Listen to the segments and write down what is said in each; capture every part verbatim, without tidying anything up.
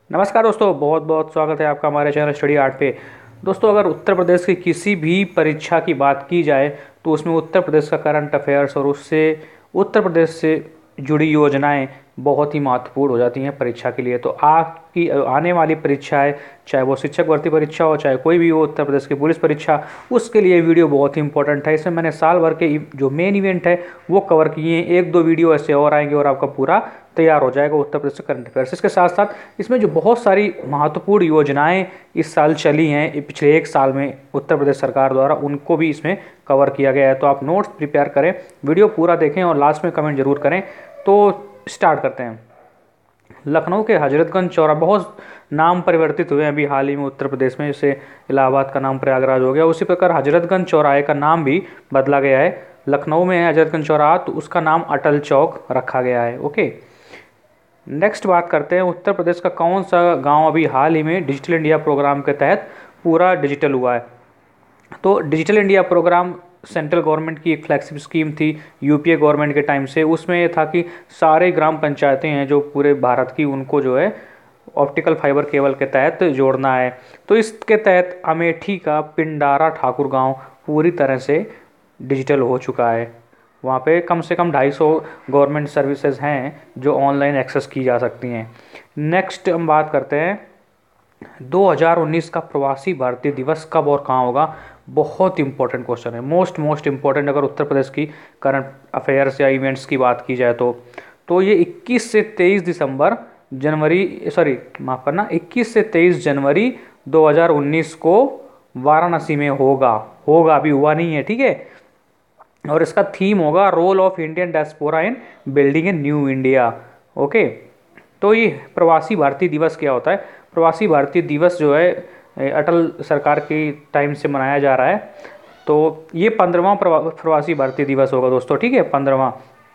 नमस्कार दोस्तों, बहुत बहुत स्वागत है आपका हमारे चैनल स्टडी आर्ट पे। दोस्तों, अगर उत्तर प्रदेश की किसी भी परीक्षा की बात की जाए तो उसमें उत्तर प्रदेश का करंट अफेयर्स और उससे उत्तर प्रदेश से जुड़ी योजनाएं बहुत ही महत्वपूर्ण हो जाती हैं परीक्षा के लिए। तो आपकी आने वाली परीक्षाएं, चाहे वो शिक्षक भर्ती परीक्षा हो, चाहे कोई भी हो, उत्तर प्रदेश की पुलिस परीक्षा, उसके लिए वीडियो बहुत ही इंपॉर्टेंट है। इसमें मैंने साल भर के जो मेन इवेंट है वो कवर किए हैं। एक दो वीडियो ऐसे और आएंगे और आपका पूरा तैयार हो जाएगा उत्तर प्रदेश करंट अफेयर्स। इसके साथ साथ इसमें जो बहुत सारी महत्वपूर्ण योजनाएं इस साल चली हैं, पिछले एक साल में उत्तर प्रदेश सरकार द्वारा, उनको भी इसमें कवर किया गया है। तो आप नोट्स प्रिपेयर करें, वीडियो पूरा देखें और लास्ट में कमेंट जरूर करें। तो स्टार्ट करते हैं। लखनऊ के हजरतगंज चौराहा, बहुत नाम परिवर्तित हुए हैं अभी हाल ही में उत्तर प्रदेश में, जैसे इलाहाबाद का नाम प्रयागराज हो गया, उसी प्रकार हजरतगंज चौराहे का नाम भी बदला गया है। लखनऊ में है हजरतगंज चौराहा, तो उसका नाम अटल चौक रखा गया है। ओके, नेक्स्ट बात करते हैं। उत्तर प्रदेश का कौन सा गांव अभी हाल ही में डिजिटल इंडिया प्रोग्राम के तहत पूरा डिजिटल हुआ है? तो digital India programme central government की एक फ्लैगशिप स्कीम थी यूपीए गवर्नमेंट के टाइम से। उसमें ये था कि सारे ग्राम पंचायतें हैं जो पूरे भारत की, उनको जो है ऑप्टिकल फाइबर केबल के तहत जोड़ना है। तो इसके तहत अमेठी का पिंडारा ठाकुर गांव पूरी तरह से डिजिटल हो चुका है। वहाँ पे कम से कम ढाई सौ गवर्नमेंट सर्विसेज हैं जो ऑनलाइन एक्सेस की जा सकती हैं। नेक्स्ट हम बात करते हैं दो हज़ार उन्नीस का प्रवासी भारतीय दिवस कब और कहाँ होगा? बहुत इंपॉर्टेंट क्वेश्चन है, मोस्ट मोस्ट इंपॉर्टेंट अगर उत्तर प्रदेश की करंट अफेयर्स या इवेंट्स की बात की जाए तो तो ये इक्कीस से तेईस दिसंबर जनवरी सॉरी माफ करना इक्कीस से तेईस जनवरी दो हज़ार उन्नीस को वाराणसी में होगा होगा अभी हुआ नहीं है, ठीक है। और इसका थीम होगा role of Indian diaspora in building a new India. Okay, तो ये प्रवासी भारतीय दिवस क्या होता है? प्रवासी भारतीय दिवस जो है अटल सरकार की टाइम से मनाया जा रहा है। तो ये पंद्रहवां प्रवासी भारतीय दिवस होगा दोस्तों, ठीक है, पंद्रहवां।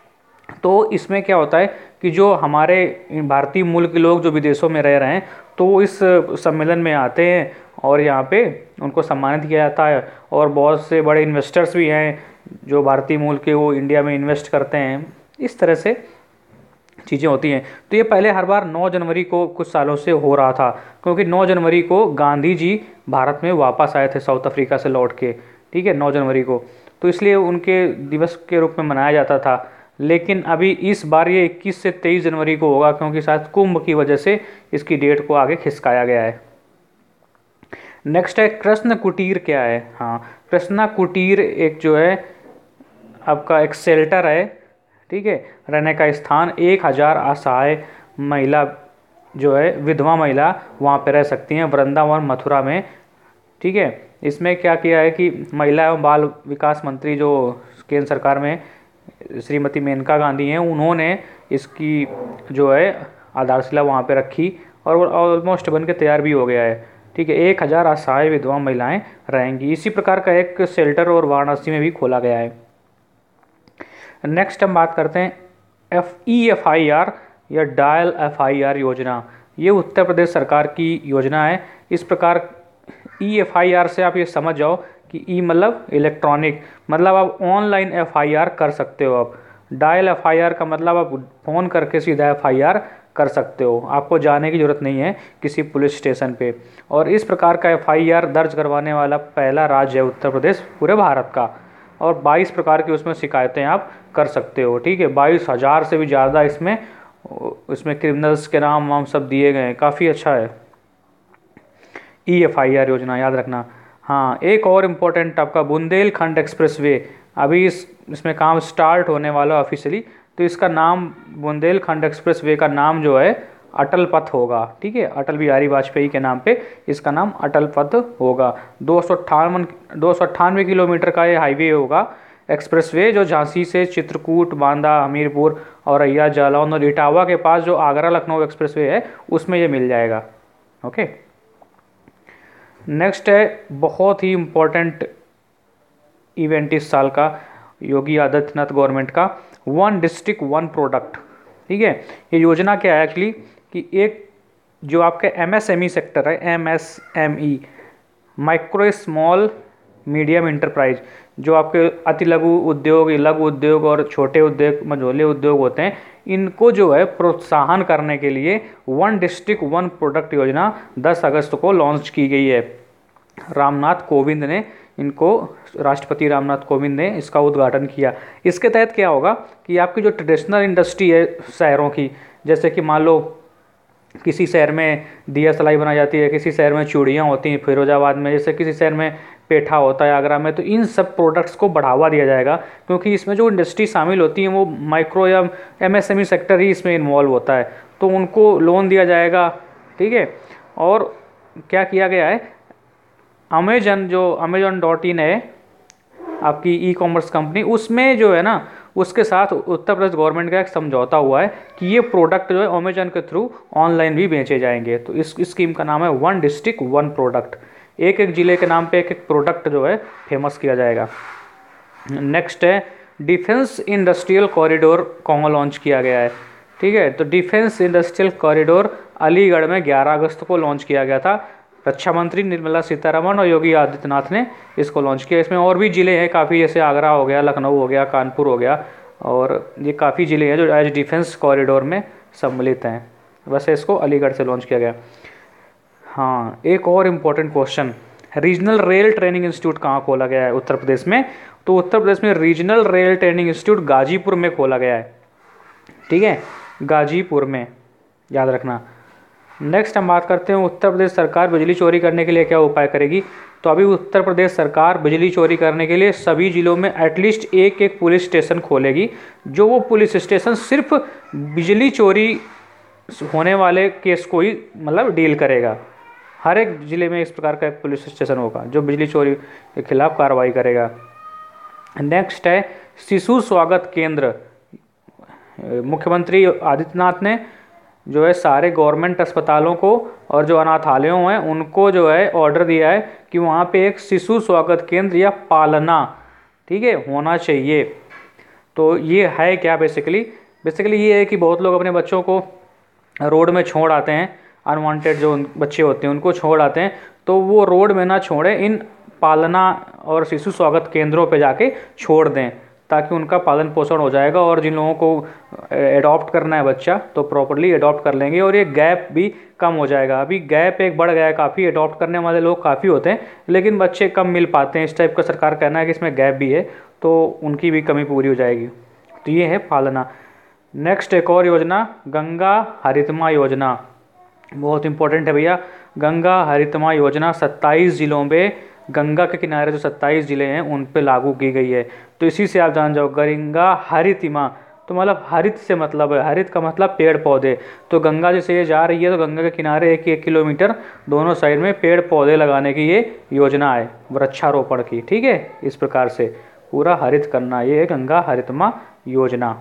तो इसमें क्या होता है कि जो हमारे भारतीय मूल के लोग जो विदेशों में रह रहे हैं तो वो इस सम्मेलन में आते हैं और यहाँ पे उनको सम्मानित किया जाता है। और बहुत से बड़े इन्वेस्टर्स भी हैं जो भारतीय मूल के, वो इंडिया में इन्वेस्ट करते हैं। इस तरह से चीज़ें होती हैं। तो ये पहले हर बार नौ जनवरी को कुछ सालों से हो रहा था, क्योंकि नौ जनवरी को गांधी जी भारत में वापस आए थे साउथ अफ्रीका से लौट के, ठीक है, नौ जनवरी को। तो इसलिए उनके दिवस के रूप में मनाया जाता था। लेकिन अभी इस बार ये इक्कीस से तेईस जनवरी को होगा, क्योंकि शायद कुंभ की वजह से इसकी डेट को आगे खिसकाया गया है। नेक्स्ट है कृष्ण कुटीर क्या है? हाँ, कृष्णा कुटीर एक जो है आपका एक शेल्टर है, ठीक है, रहने का स्थान। एक हज़ार असहाय महिला जो है, विधवा महिला वहाँ पे रह सकती हैं वृंदावन मथुरा में, ठीक है। इसमें क्या किया है कि महिला एवं बाल विकास मंत्री जो केंद्र सरकार में श्रीमती मेनका गांधी हैं, उन्होंने इसकी जो है आधारशिला वहाँ पे रखी और ऑलमोस्ट बन के तैयार भी हो गया है, ठीक है। एक हज़ार असहाय विधवा महिलाएं रहेंगी। इसी प्रकार का एक शेल्टर और वाराणसी में भी खोला गया है। नेक्स्ट हम बात करते हैं F E F I R या डायल एफ आई आर योजना। ये उत्तर प्रदेश सरकार की योजना है। इस प्रकार ई एफ आई आर से आप ये समझ जाओ कि ई मतलब इलेक्ट्रॉनिक, मतलब आप ऑनलाइन एफ आई आर कर सकते हो। आप डायल एफ आई आर का मतलब आप फ़ोन करके सीधा एफ आई आर कर सकते हो, आपको जाने की ज़रूरत नहीं है किसी पुलिस स्टेशन पे। और इस प्रकार का एफ आई आर दर्ज करवाने वाला पहला राज्य है उत्तर प्रदेश पूरे भारत का। और बाईस प्रकार की उसमें शिकायतें आप कर सकते हो, ठीक है। बाईस हज़ार से भी ज़्यादा इसमें इसमें क्रिमिनल्स के नाम वाम सब दिए गए हैं, काफ़ी अच्छा है ई एफ आई आर योजना, याद रखना। हाँ, एक और इम्पोर्टेंट आपका बुंदेलखंड एक्सप्रेसवे, अभी इस इसमें काम स्टार्ट होने वाला ऑफिशियली। तो इसका नाम बुंदेलखंड एक्सप्रेसवे का नाम जो है अटल पथ होगा, ठीक है। अटल बिहारी वाजपेयी के नाम पे इसका नाम अटल पथ होगा। दो सौ अट्ठावन दो सौ अट्ठानवे किलोमीटर का ये हाईवे होगा, एक्सप्रेसवे, जो झांसी से चित्रकूट, बांदा, हमीरपुर, औरैया, जालौन और इटावा के पास जो आगरा लखनऊ एक्सप्रेसवे है उसमें ये मिल जाएगा। ओके, नेक्स्ट है बहुत ही इम्पोर्टेंट इवेंट इस साल का योगी आदित्यनाथ गवर्नमेंट का, वन डिस्ट्रिक्ट वन प्रोडक्ट, ठीक है। ये योजना क्या है एक्चुअली कि एक जो आपका M S M E sector है, M S M E micro small medium enterprise, जो आपके अति लघु उद्योग, लघु उद्योग और छोटे उद्योग, मझोले उद्योग होते हैं, इनको जो है प्रोत्साहन करने के लिए वन डिस्ट्रिक्ट वन प्रोडक्ट योजना दस अगस्त को लॉन्च की गई है। रामनाथ कोविंद ने इनको, राष्ट्रपति रामनाथ कोविंद ने इसका उद्घाटन किया। इसके तहत क्या होगा कि आपकी जो ट्रेडिशनल इंडस्ट्री है शहरों की, जैसे कि मान लो किसी शहर में दिया सलाई बनाई जाती है, किसी शहर में चूड़ियाँ होती हैं फिरोजाबाद में, जैसे किसी शहर में पेठा होता है आगरा में, तो इन सब प्रोडक्ट्स को बढ़ावा दिया जाएगा, क्योंकि इसमें जो इंडस्ट्री शामिल होती है वो माइक्रो या एमएसएमई सेक्टर ही इसमें इन्वॉल्व होता है, तो उनको लोन दिया जाएगा। ठीक है, और क्या किया गया है, अमेजन जो अमेजन डॉट इन है आपकी ई कॉमर्स कंपनी, उसमें जो है ना, उसके साथ उत्तर प्रदेश गवर्नमेंट का एक समझौता हुआ है कि ये प्रोडक्ट जो है अमेजन के थ्रू ऑनलाइन भी बेचे जाएंगे। तो इस स्कीम का नाम है वन डिस्ट्रिक्ट वन प्रोडक्ट। एक एक ज़िले के नाम पे एक एक प्रोडक्ट जो है फेमस किया जाएगा। नेक्स्ट है डिफेंस इंडस्ट्रियल कॉरिडोर कहाँ लॉन्च किया गया है। ठीक है, तो डिफेंस इंडस्ट्रियल कॉरिडोर अलीगढ़ में ग्यारह अगस्त को लॉन्च किया गया था। रक्षा मंत्री निर्मला सीतारमण और योगी आदित्यनाथ ने इसको लॉन्च किया। इसमें और भी ज़िले हैं काफ़ी, जैसे आगरा हो गया, लखनऊ हो गया, कानपुर हो गया, और ये काफ़ी ज़िले हैं जो एज डिफेंस कॉरिडोर में सम्मिलित हैं। वैसे इसको अलीगढ़ से लॉन्च किया गया। हाँ, एक और important question, regional rail training institute कहाँ खोला गया है उत्तर प्रदेश में? तो उत्तर प्रदेश में regional rail training institute Ghazipur में खोला गया है। ठीक है, गाजीपुर में, याद रखना। नेक्स्ट हम बात करते हैं उत्तर प्रदेश सरकार बिजली चोरी करने के लिए क्या उपाय करेगी। तो अभी उत्तर प्रदेश सरकार बिजली चोरी करने के लिए सभी जिलों में एटलीस्ट एक एक पुलिस स्टेशन खोलेगी, जो वो पुलिस स्टेशन सिर्फ बिजली चोरी होने वाले केस को ही मतलब डील करेगा। हर एक ज़िले में इस प्रकार का एक पुलिस स्टेशन होगा जो बिजली चोरी के खिलाफ कार्रवाई करेगा। नेक्स्ट है शिशु स्वागत केंद्र। मुख्यमंत्री आदित्यनाथ ने जो है सारे गवर्नमेंट अस्पतालों को और जो अनाथालयों हैं उनको जो है ऑर्डर दिया है कि वहाँ पे एक शिशु स्वागत केंद्र या पालना, ठीक है, होना चाहिए। तो ये है क्या बेसिकली बेसिकली ये है कि बहुत लोग अपने बच्चों को रोड में छोड़ आते हैं, अनवांटेड जो बच्चे होते हैं उनको छोड़ आते हैं, तो वो रोड में ना छोड़ें, इन पालना और शिशु स्वागत केंद्रों पे जाके छोड़ दें, ताकि उनका पालन पोषण हो जाएगा। और जिन लोगों को एडॉप्ट करना है बच्चा तो प्रॉपर्ली एडॉप्ट कर लेंगे और ये गैप भी कम हो जाएगा। अभी गैप एक बढ़ गया है काफ़ी, एडॉप्ट करने वाले लोग काफ़ी होते हैं लेकिन बच्चे कम मिल पाते हैं। इस टाइप का सरकार कहना है कि इसमें गैप भी है, तो उनकी भी कमी पूरी हो जाएगी। तो ये है पालना। नेक्स्ट एक और योजना, गंगा हरितमा योजना, बहुत इंपॉर्टेंट है भैया। गंगा हरितमा योजना सत्ताईस ज़िलों में, गंगा के किनारे जो सत्ताईस ज़िले हैं उन पे लागू की गई है। तो इसी से आप जान जाओ, गंगा हरितमा तो मतलब हरित से मतलब है, हरित का मतलब पेड़ पौधे। तो गंगा जैसे ये जा रही है तो गंगा के किनारे एक एक किलोमीटर दोनों साइड में पेड़ पौधे लगाने की ये योजना है, वृक्षारोपण की। ठीक है, इस प्रकार से पूरा हरित करना, ये है गंगा हरितमा योजना।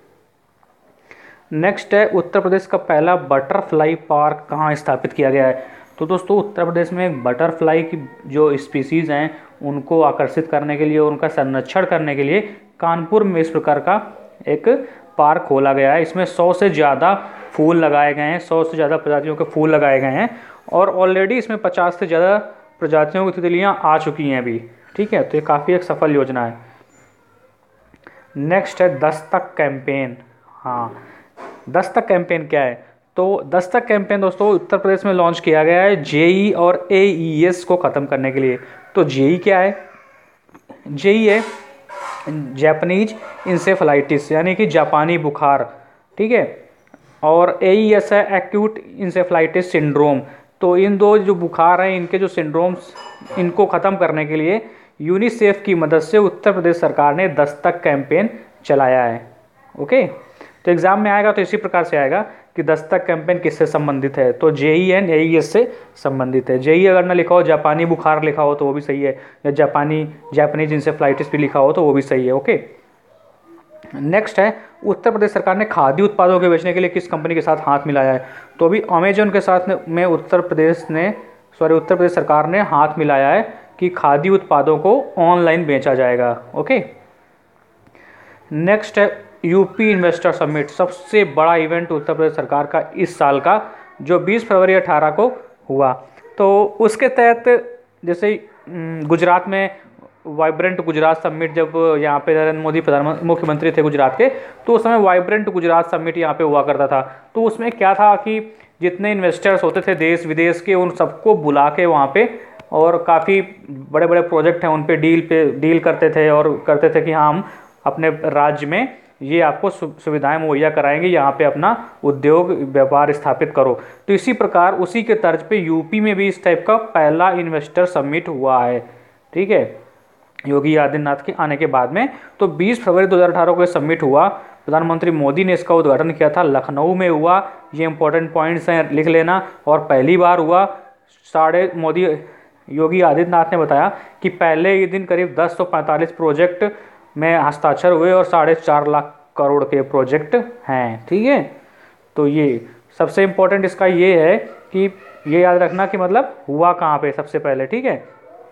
नेक्स्ट है उत्तर प्रदेश का पहला बटरफ्लाई पार्क कहाँ स्थापित किया गया है। तो दोस्तों उत्तर प्रदेश में बटरफ्लाई की जो स्पीसीज़ हैं उनको आकर्षित करने के लिए, उनका संरक्षण करने के लिए कानपुर में इस प्रकार का एक पार्क खोला गया है। इसमें सौ से ज़्यादा फूल लगाए गए हैं, सौ से ज़्यादा प्रजातियों के फूल लगाए गए हैं और ऑलरेडी इसमें पचास से ज़्यादा प्रजातियों की तितलियाँ आ चुकी हैं अभी। ठीक है, तो ये काफ़ी एक सफल योजना है। नेक्स्ट है दस्तक कैंपेन। हाँ, दस्तक कैंपेन क्या है? तो दस्तक कैंपेन दोस्तों उत्तर प्रदेश में लॉन्च किया गया है जेई और एईएस को ख़त्म करने के लिए। तो जेई क्या है? जेई है जापानीज इंसेफेलाइटिस, यानी कि जापानी बुखार। ठीक है, और एईएस है एक्यूट इंसेफेलाइटिस सिंड्रोम। तो इन दो जो बुखार हैं इनके जो सिंड्रोम्स, इनको ख़त्म करने के लिए यूनिसेफ की मदद से उत्तर प्रदेश सरकार ने दस्तक कैंपेन चलाया है। ओके, तो एग्ज़ाम में आएगा तो इसी प्रकार से आएगा कि दस्तक कैंपेन किससे संबंधित है। तो जेई एंड एईएस से संबंधित है। जेई अगर ना लिखा हो, जापानी बुखार लिखा हो तो वो भी सही है, या जापानी जापानीज इंसेफेलाइटिस भी लिखा हो तो वो भी सही है। ओके, नेक्स्ट है उत्तर प्रदेश सरकार ने खाद्य उत्पादों के बेचने के लिए किस कंपनी के साथ हाथ मिलाया है। तो अभी अमेजन के साथ में उत्तर प्रदेश ने सॉरी उत्तर प्रदेश सरकार ने हाथ मिलाया है कि खाद्य उत्पादों को ऑनलाइन बेचा जाएगा। ओके, नेक्स्ट है यूपी इन्वेस्टर समिट, सबसे बड़ा इवेंट उत्तर प्रदेश सरकार का इस साल का, जो बीस फरवरी अठारह को हुआ। तो उसके तहत जैसे गुजरात में वाइब्रेंट गुजरात समिट, जब यहाँ पे नरेंद्र मोदी प्रधानमंत्री मुख्यमंत्री थे गुजरात के, तो उस समय वाइब्रेंट गुजरात समिट यहाँ पे हुआ करता था। तो उसमें क्या था कि जितने इन्वेस्टर्स होते थे देश विदेश के, उन सबको बुला के वहाँ पे, और काफ़ी बड़े बड़े प्रोजेक्ट हैं उन पे डील पे डील करते थे, और करते थे कि हाँ हम अपने राज्य में ये आपको सुविधाएं मुहैया कराएंगे, यहाँ पे अपना उद्योग व्यापार स्थापित करो। तो इसी प्रकार उसी के तर्ज पे यूपी में भी इस टाइप का पहला इन्वेस्टर समिट हुआ है, ठीक है, योगी आदित्यनाथ के आने के बाद में। तो बीस फरवरी दो हज़ार अठारह को ये समिट हुआ, प्रधानमंत्री मोदी ने इसका उद्घाटन किया था, लखनऊ में हुआ। ये इंपॉर्टेंट पॉइंट्स हैं, लिख लेना। और पहली बार हुआ, साढ़े मोदी योगी आदित्यनाथ ने बताया कि पहले ही दिन करीब दस सौ पैंतालीस प्रोजेक्ट में हस्ताक्षर हुए और साढ़े चार लाख करोड़ के प्रोजेक्ट हैं, ठीक है। तो ये सबसे इम्पोर्टेंट इसका ये है कि ये याद रखना कि मतलब हुआ कहाँ पे सबसे पहले, ठीक है।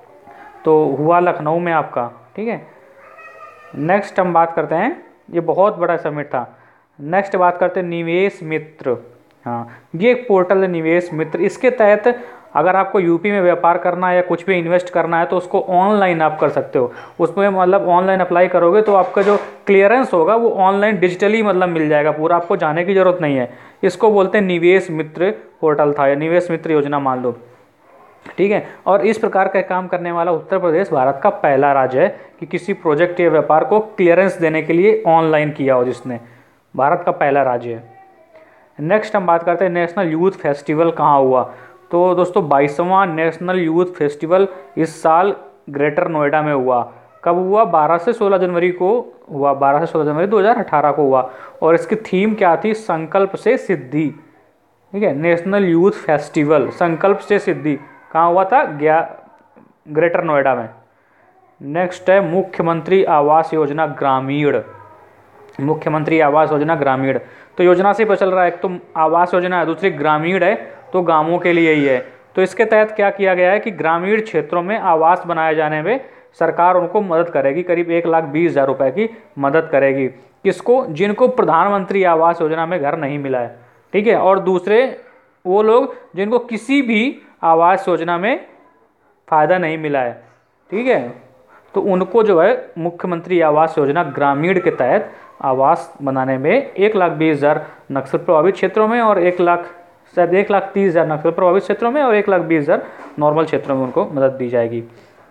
तो हुआ लखनऊ में आपका, ठीक है। नेक्स्ट हम बात करते हैं, ये बहुत बड़ा समिट था। नेक्स्ट बात करते हैं निवेश मित्र। हाँ, ये एक पोर्टल है निवेश मित्र। इसके तहत अगर आपको यूपी में व्यापार करना है या कुछ भी इन्वेस्ट करना है तो उसको ऑनलाइन आप कर सकते हो। उसमें मतलब ऑनलाइन अप्लाई करोगे तो आपका जो क्लियरेंस होगा वो ऑनलाइन डिजिटली मतलब मिल जाएगा पूरा, आपको जाने की ज़रूरत नहीं है। इसको बोलते हैं निवेश मित्र पोर्टल था, या निवेश मित्र योजना मान लो, ठीक है। और इस प्रकार का काम करने वाला उत्तर प्रदेश भारत का पहला राज्य है कि किसी प्रोजेक्ट या व्यापार को क्लियरेंस देने के लिए ऑनलाइन किया हो, जिसने, भारत का पहला राज्य है। नेक्स्ट हम बात करते हैं नेशनल यूथ फेस्टिवल कहाँ हुआ। तो दोस्तों बाईसवां नेशनल यूथ फेस्टिवल इस साल ग्रेटर नोएडा में हुआ। कब हुआ? बारह से सोलह जनवरी को हुआ, बारह से सोलह जनवरी दो हज़ार अठारह को हुआ। और इसकी थीम क्या थी? संकल्प से सिद्धि, ठीक है। नेशनल यूथ फेस्टिवल संकल्प से सिद्धि कहाँ हुआ था? गया ग्रेटर नोएडा में। नेक्स्ट है मुख्यमंत्री आवास योजना ग्रामीण। मुख्यमंत्री आवास योजना ग्रामीण, तो योजना से पता चल रहा है, एक तो आवास योजना है, दूसरी ग्रामीण है, तो गांवों के लिए ही है। तो इसके तहत क्या किया गया है कि ग्रामीण क्षेत्रों में आवास बनाए जाने में सरकार उनको मदद करेगी, करीब एक लाख बीस हज़ार रुपये की मदद करेगी। किसको? जिनको प्रधानमंत्री आवास योजना में घर नहीं मिला है, ठीक है। और दूसरे वो लोग जिनको किसी भी आवास योजना में फ़ायदा नहीं मिला है, ठीक है, तो उनको जो है मुख्यमंत्री आवास योजना ग्रामीण के तहत आवास बनाने में एक लाख बीस हज़ार नक्सल प्रभावित क्षेत्रों में और एक लाख शायद एक लाख तीस हज़ार नक्सल प्रभावित क्षेत्रों में और एक लाख बीस हज़ार नॉर्मल क्षेत्रों में उनको मदद दी जाएगी।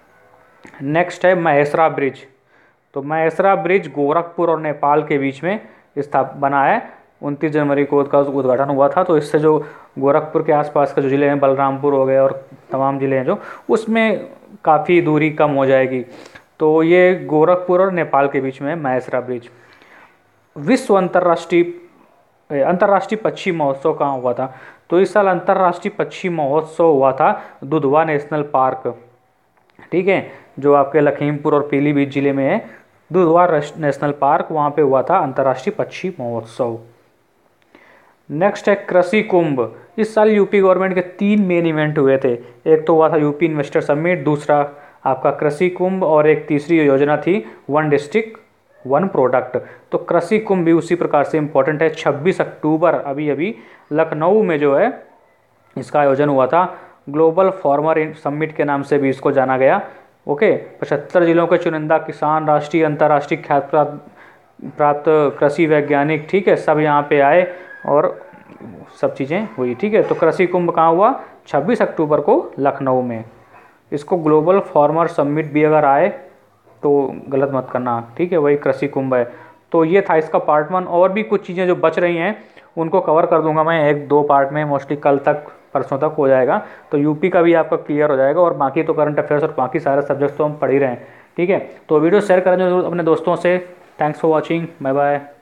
नेक्स्ट है महेसरा ब्रिज। तो महेसरा ब्रिज गोरखपुर और नेपाल के बीच में स्थाप बना है। उनतीस जनवरी को उसका उद्घाटन हुआ था। तो इससे जो गोरखपुर के आसपास के जो ज़िले हैं, बलरामपुर हो गए और तमाम ज़िले हैं जो, उसमें काफ़ी दूरी कम हो जाएगी। तो ये गोरखपुर और नेपाल के बीच में महेसरा ब्रिज। विश्व अंतर्राष्ट्रीय अंतर्राष्ट्रीय पक्षी महोत्सव कहाँ हुआ था? तो इस साल अंतर्राष्ट्रीय पक्षी महोत्सव हुआ था दुधवा नेशनल पार्क, ठीक है, जो आपके लखीमपुर और पीलीभीत जिले में है। दुधवा नेशनल पार्क, वहाँ पे हुआ था अंतर्राष्ट्रीय पक्षी महोत्सव। नेक्स्ट है कृषि कुंभ। इस साल यूपी गवर्नमेंट के तीन मेन इवेंट हुए थे। एक तो हुआ था यूपी इन्वेस्टर समिट, दूसरा आपका कृषि कुंभ, और एक तीसरी योजना थी वन डिस्ट्रिक्ट वन प्रोडक्ट। तो कृषि कुंभ भी उसी प्रकार से इम्पोर्टेंट है। छब्बीस अक्टूबर अभी अभी लखनऊ में जो है इसका आयोजन हुआ था। ग्लोबल फार्मर समिट के नाम से भी इसको जाना गया। ओके, पचहत्तर जिलों के चुनिंदा किसान, राष्ट्रीय अंतर्राष्ट्रीय ख्याति प्राप्त कृषि वैज्ञानिक, ठीक है, सब यहाँ पे आए और सब चीज़ें हुई, ठीक है। तो कृषि कुंभ कहाँ हुआ? छब्बीस अक्टूबर को लखनऊ में। इसको ग्लोबल फार्मर समिट भी अगर आए तो गलत मत करना, ठीक है, वही कृषि कुंभ है। तो ये था इसका पार्ट वन। और भी कुछ चीज़ें जो बच रही हैं उनको कवर कर दूंगा मैं एक दो पार्ट में, मोस्टली कल तक परसों तक हो जाएगा। तो यूपी का भी आपका क्लियर हो जाएगा, और बाकी तो करंट अफेयर्स और बाकी सारे सब्जेक्ट्स तो हम पढ़ ही रहे हैं, ठीक है। तो वीडियो शेयर करें अपने दोस्तों से। Thanks for watching, bye bye.